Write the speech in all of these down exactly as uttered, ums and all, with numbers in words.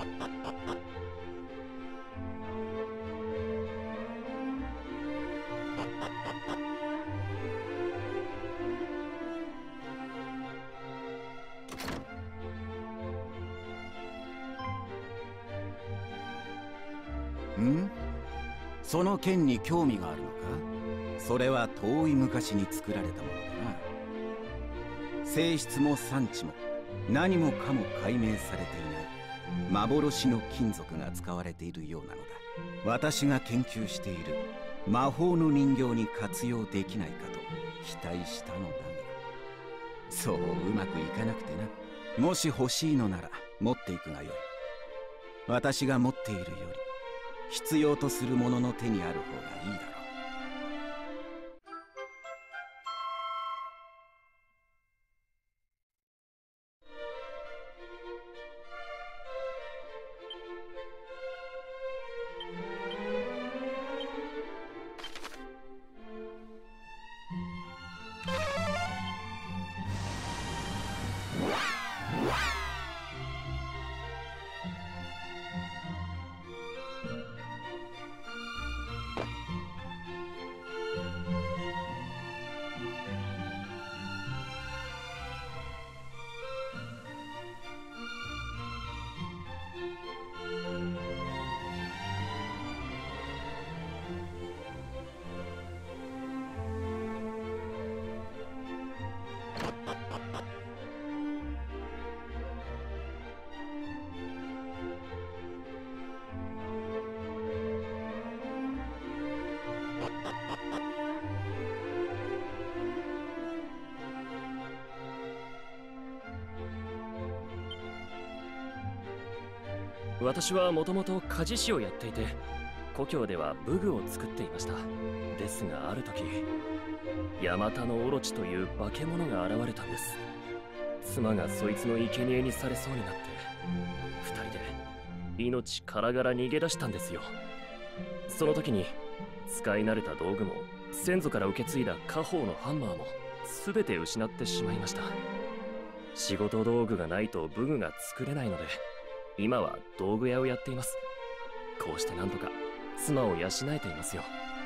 ん？その剣に興味があるのか？それは遠い昔に作られたものだな。性質も産地も何もかも解明されていない幻の金属が使われているようなのだ。私が研究している魔法の人形に活用できないかと期待したのだが、そううまくいかなくてな。もし欲しいのなら持っていくがよい。私が持っているより必要とするものの手にある方がいいだろう。 私はもともと鍛冶師をやっていて、故郷では武具を作っていました。ですがある時、ヤマタノオロチという化け物が現れたんです。妻がそいつの生贄にされそうになって、二人で命からがら逃げ出したんですよ。その時に使い慣れた道具も先祖から受け継いだ家宝のハンマーも全て失ってしまいました。仕事道具がないと武具が作れないので、今は道具屋をやっています。こうしてなんとか妻を養えていますよ。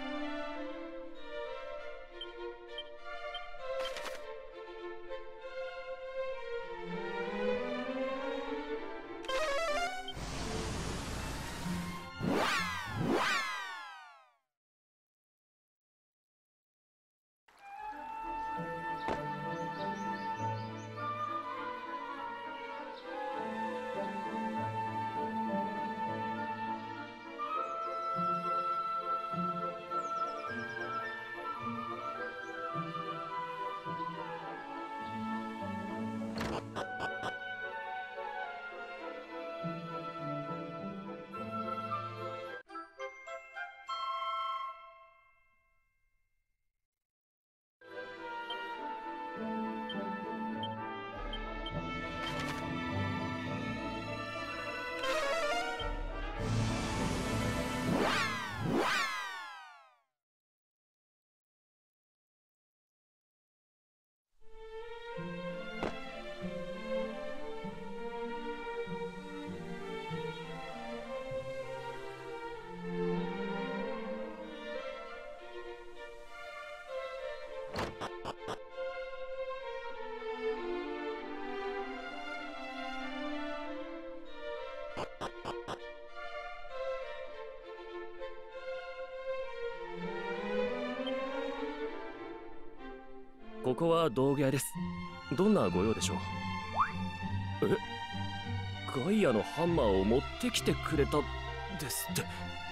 ここは道具屋です。どんなご用でしょう？え？ガイアのハンマーを持ってきてくれたですって。こ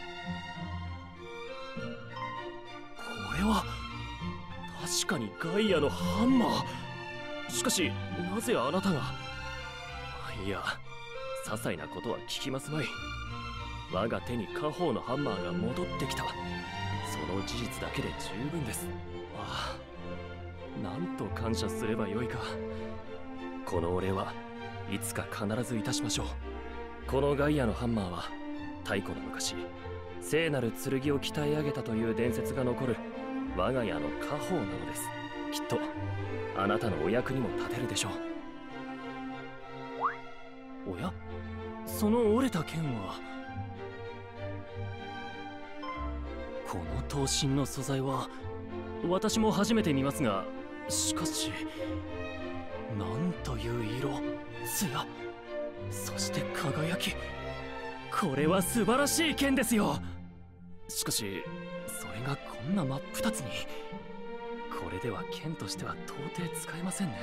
れは確かにガイアのハンマー。しかしなぜあなたが。いや、些細なことは聞きますまい。我が手に家宝のハンマーが戻ってきた。その事実だけで十分です。ああ、なんと感謝すればよいか。このお礼はいつか必ずいたしましょう。このガイアのハンマーは太古の昔、聖なる剣を鍛え上げたという伝説が残る我が家の家宝なのです。きっとあなたのお役にも立てるでしょう。おや、 その折れた剣は、この刀身の素材は私も初めて見ますが、しかしなんという色、艶、そして輝き、これは素晴らしい剣ですよ。しかしそれがこんな真っ二つに、これでは剣としては到底使えませんね。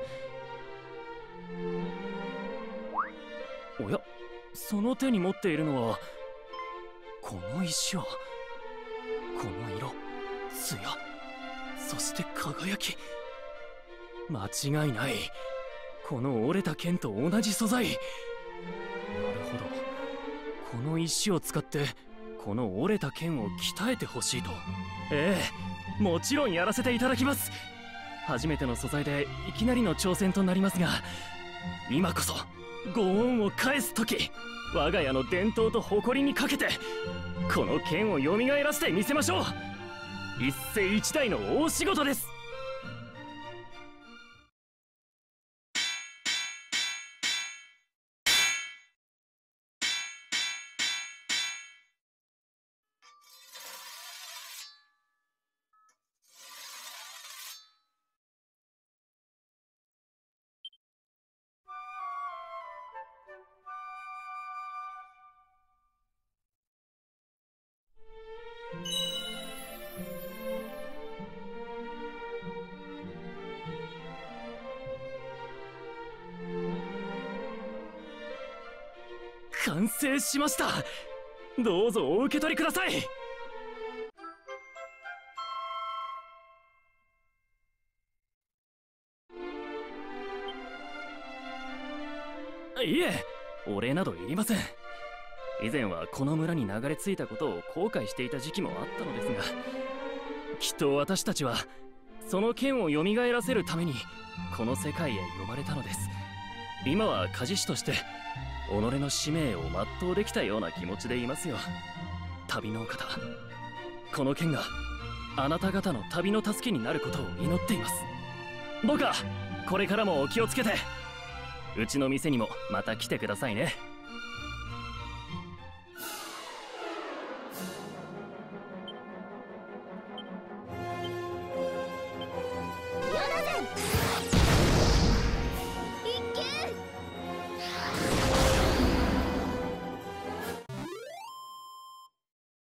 おや、その手に持っているのは、この石は、この色、艶、そして輝き、間違いない。この折れた剣と同じ素材。なるほど、この石を使ってこの折れた剣を鍛えてほしいと。ええ、もちろんやらせていただきます。初めての素材でいきなりの挑戦となりますが、今こそご恩を返す時、我が家の伝統と誇りにかけてこの剣を蘇らせてみせましょう。一世一代の大仕事です。完成しました。どうぞお受け取りください。いえ、お礼などいりません。以前はこの村に流れ着いたことを後悔していた時期もあったのですが、きっと私たちはその剣を蘇らせるためにこの世界へ呼ばれたのです。今は鍛冶師として己の使命を全うできたような気持ちでいますよ。旅のお方、この剣があなた方の旅の助けになることを祈っています。どうかこれからもお気をつけて、うちの店にもまた来てくださいね。